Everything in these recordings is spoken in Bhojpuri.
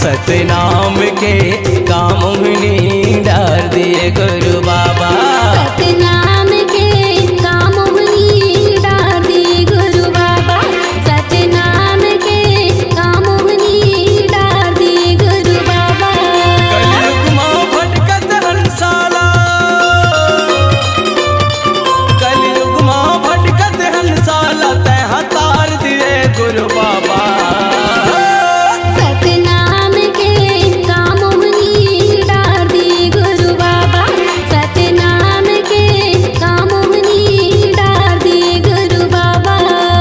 सतनाम के कामोहनी डार दिए गुरु बाबा। सतनाम के कामोहनी डार दिए गुरु बाबा। सतनाम के कामोहनी डार दिए गुरु बाबा। कलयुग मां भटकत हंसाला, कलयुग मां भटकत हंसाला तह तार दिए गुरु बाबा। सतनाम के कामोहनी डार दिए गुरु बाबा। सतनाम के कामोहनी डार दिए गुरु बाबा।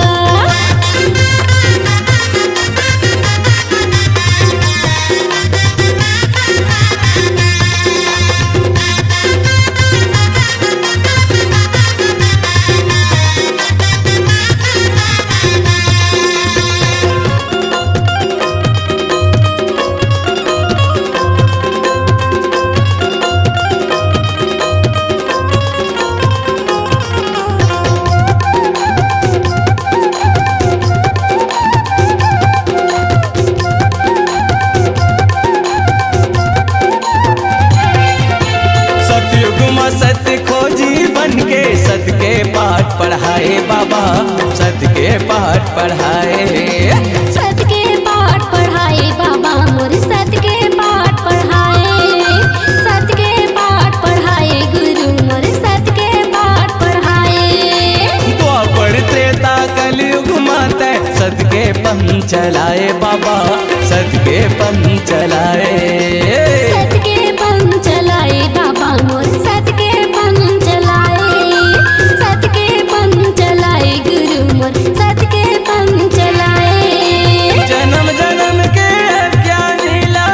सतयुग में सत्य खोजी बन के सत के पाठ पढ़ाए बाबा, सत के पाठ पढ़ाए। सत के पाठ पढ़ाए बाबा मोर, सत के पाठ पढ़ाए। सत के पाठ पढ़ाए गुरु मोर, सत के पाठ पढ़ाए। द्वापर त्रेता कलयुग माते सत के पंथ चलाए बाबा, सत के पंथ चलाए। सत के पंथ चलाए बाबा मोर, सत के पंथ चलाए। सत के पंथ चलाए गुरु मोर, सत के पंथ चलाए। जन्म जन्म के अज्ञानी ला,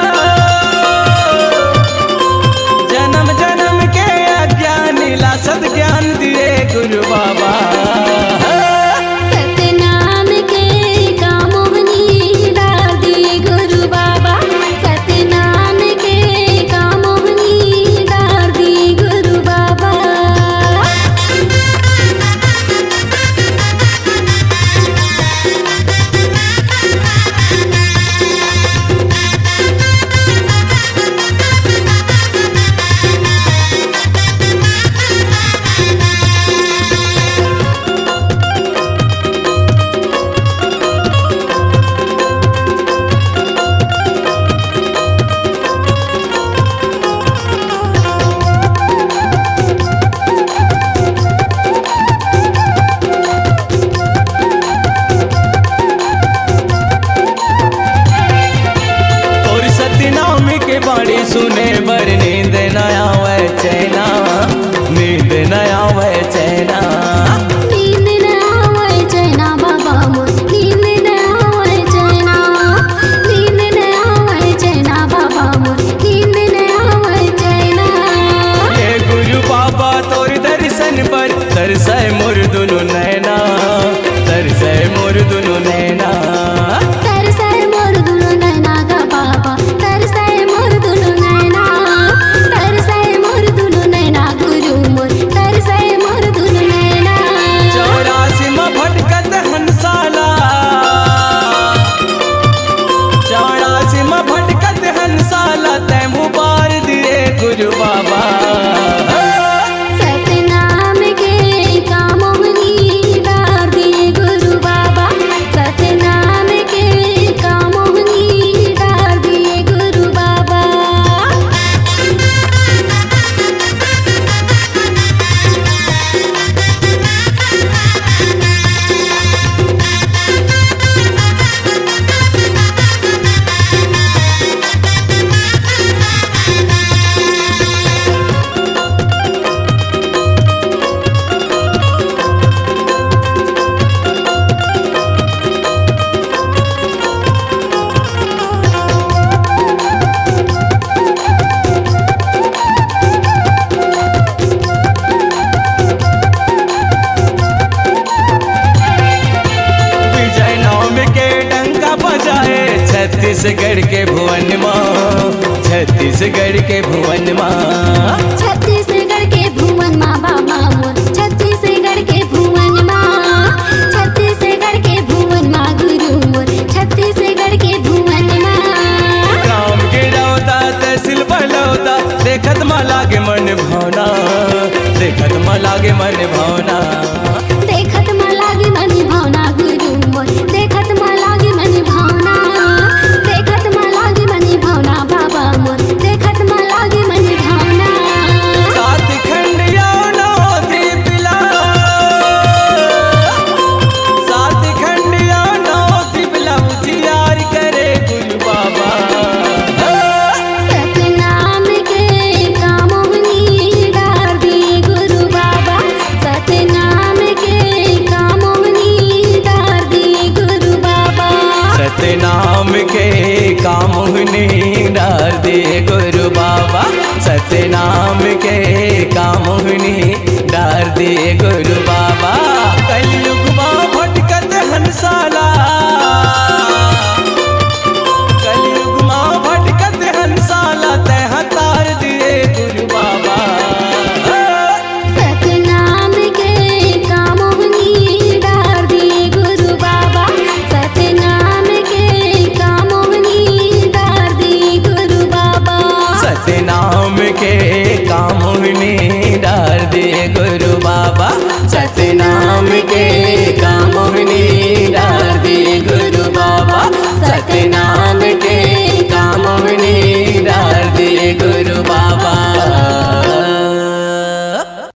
जन्म जन्म के अज्ञानी ला सद ज्ञान दिए गुरु बाबा। सतनाम के कामोहनी डार दिए गुरु बाबा। सतनाम के कामोहनी डार दिए गुरु बाबा। और सतनाम के बाणी सुने बर नींद न आवे चैना, नींद न आवे चैना। नींद न आवे चैना बाबा मोर, नींद न आवे चैना। नींद न आवे चैना बाबा मोर, नींद न आवे चैना। ये गुरु बाबा तोर दर्शन पर तरसे मोर दुनु नैना, तरसे मोर दुनु नैना। तरसे मोर दुनु नैना गा बाबा, तरसे मोर दुनु नैना। तरसे मोर दुनु नैना गुरु मोर, तरसे मोर दुनु नैना। 84 में भटकत हंसाला, 84 में भटकत हंसाला तै मुबार दिए गुरु बाबा। सतनाम के कामोहनी डार दिए गुरु बाबा। सतनाम के कामोहनी डार दिए गुरु बाबा। छत्तीसगढ़ के भुवन माँ, छत्तीसगढ़ के भुवन माँ। छत्तीसगढ़ के भुवन माँ बाबा मोर, छत्तीसगढ़ के भुवन माँ। छत्तीसगढ़ के भुवन माँ गुरु मोर, छत्तीसगढ़ के भुवन माँ। लागे मन भावना, देखत में लागे मन भावना गुरु मोर, देखत में लागे मन भावना, देखत में लागे मन भावना बाबा मोर, देखत में लागे मन भावना। सात खंडिया नौ दीपिला, सात खंडिया नौ दीपिला उजियार करे गुरु बाबा। सतनाम के कामोहनी डार दिए गुरु बाबा, सतनाम के कामोहनी डार दिए गुरु बाबा। सतनाम के कामोहनी डार दिए गुरु बाबा, सतनाम के कामोहनी डार दिए गुरु बाबा। कलयुग मां भटकत हंसाला, कलयुग मां भटकत हंसाला तह तार दिए गुरु बाबा। सतनाम के कामोहनी डार दिए गुरु बाबा, सतनाम के कामोहनी डार दिए गुरु बाबा। सतनाम के कामोहनी